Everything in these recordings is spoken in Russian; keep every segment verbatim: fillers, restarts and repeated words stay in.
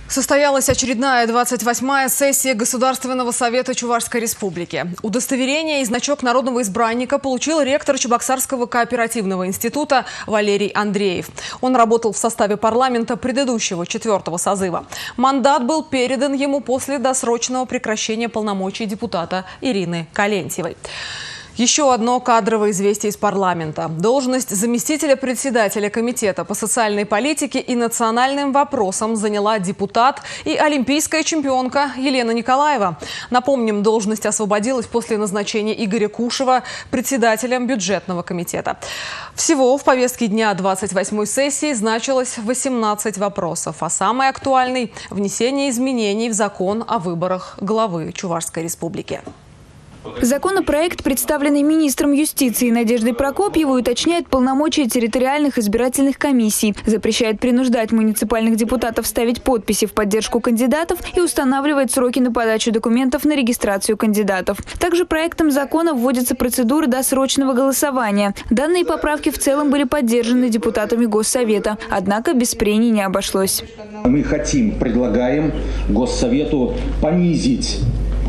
Состоялась очередная двадцать восьмая сессия Государственного совета Чувашской республики. Удостоверение и значок народного избранника получил ректор Чебоксарского кооперативного института Валерий Андреев. Он работал в составе парламента предыдущего четвертого созыва. Мандат был передан ему после досрочного прекращения полномочий депутата Ирины Калентьевой. Еще одно кадровое известие из парламента. Должность заместителя председателя комитета по социальной политике и национальным вопросам заняла депутат и олимпийская чемпионка Елена Николаева. Напомним, должность освободилась после назначения Игоря Кушева председателем бюджетного комитета. Всего в повестке дня двадцать восьмой сессии значилось восемнадцать вопросов, а самый актуальный – внесение изменений в закон о выборах главы Чувашской республики. Законопроект, представленный министром юстиции Надеждой Прокопьевой, уточняет полномочия территориальных избирательных комиссий, запрещает принуждать муниципальных депутатов ставить подписи в поддержку кандидатов и устанавливает сроки на подачу документов на регистрацию кандидатов. Также проектом закона вводится процедура досрочного голосования. Данные поправки в целом были поддержаны депутатами Госсовета, однако без прений не обошлось. Мы хотим, предлагаем Госсовету понизить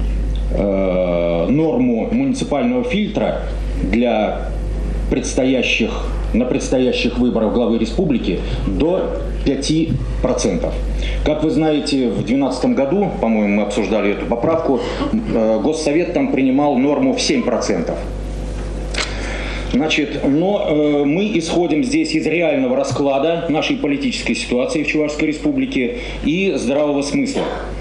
норму муниципального фильтра для предстоящих, на предстоящих выборах главы республики до пяти процентов. Как вы знаете, в две тысячи двенадцатом году, по-моему, мы обсуждали эту поправку, Госсовет там принимал норму в семь процентов. Значит, но э, мы исходим здесь из реального расклада нашей политической ситуации в Чувашской республике и здравого смысла.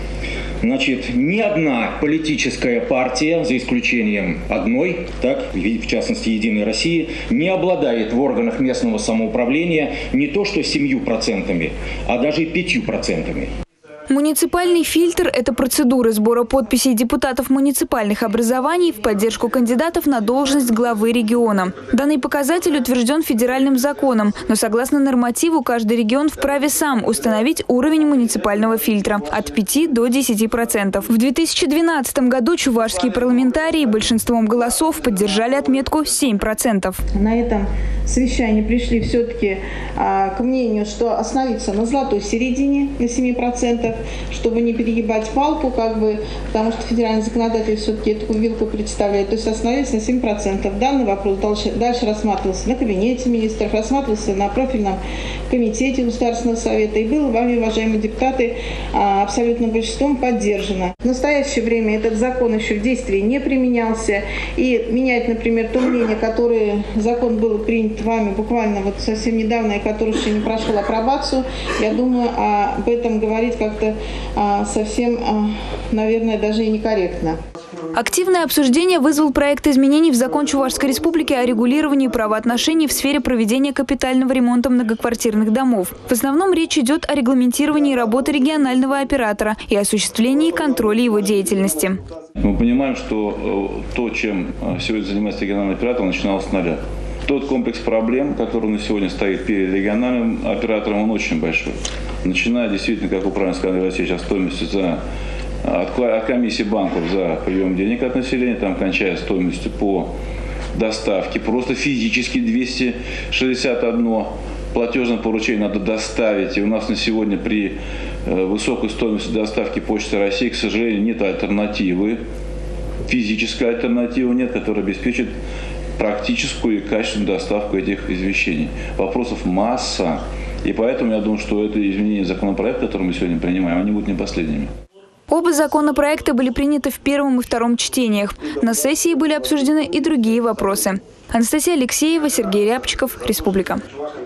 Значит, ни одна политическая партия, за исключением одной, так, в частности «Единой России», не обладает в органах местного самоуправления не то что семью процентами, а даже пятью процентами. Муниципальный фильтр – это процедура сбора подписей депутатов муниципальных образований в поддержку кандидатов на должность главы региона. Данный показатель утвержден федеральным законом, но согласно нормативу каждый регион вправе сам установить уровень муниципального фильтра – от пяти до десяти процентов. В две тысячи двенадцатом году чувашские парламентарии большинством голосов поддержали отметку семь процентов. На этом совещании пришли все-таки а, к мнению, что остановиться на золотой середине, на семи процентах, чтобы не перегибать палку, как бы, потому что федеральный законодатель все-таки эту вилку представляет. То есть остановились на семь процентов. Данный вопрос дальше, дальше рассматривался на кабинете министров, рассматривался на профильном комитете Государственного совета и было вами, уважаемые депутаты, абсолютным большинством поддержано. В настоящее время этот закон еще в действии не применялся. И менять, например, то мнение, которое закон был принят вами буквально вот совсем недавно и который еще не прошел апробацию, я думаю, об этом говорить как-то совсем, наверное, даже и некорректно. Активное обсуждение вызвал проект изменений в закон Чувашской республики о регулировании правоотношений в сфере проведения капитального ремонта многоквартирных домов. В основном речь идет о регламентировании работы регионального оператора и осуществлении контроля его деятельности. Мы понимаем, что то, чем сегодня занимается региональный оператор, начиналось с нуля. Тот комплекс проблем, который на сегодня стоит перед региональным оператором, он очень большой. Начиная действительно, как вы правильно сказали, Россия сейчас стоимостью за, от, от комиссии банков за прием денег от населения, там кончая стоимостью по доставке. Просто физически двести шестьдесят одно платежное поручение надо доставить. И у нас на сегодня при высокой стоимости доставки Почты России, к сожалению, нет альтернативы. Физической альтернативы нет, которая обеспечит практическую и качественную доставку этих извещений. Вопросов масса. И поэтому я думаю, что это изменение законопроекта, который мы сегодня принимаем, они будут не последними. Оба законопроекта были приняты в первом и втором чтениях. На сессии были обсуждены и другие вопросы. Анастасия Алексеева, Сергей Рябчиков, Республика.